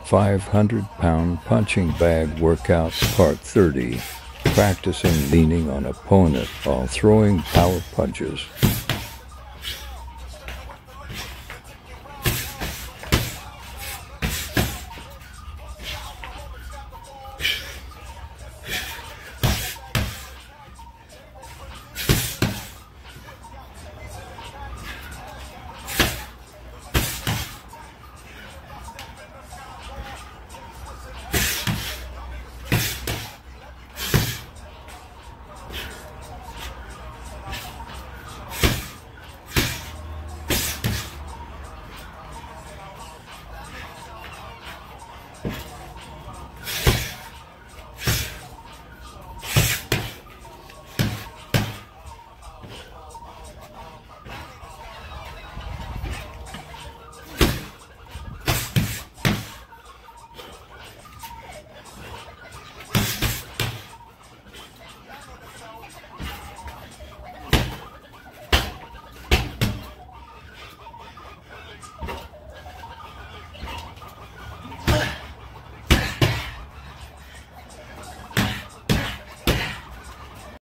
500-pound punching bag workout part 30. Practicing leaning on opponent while throwing power punches.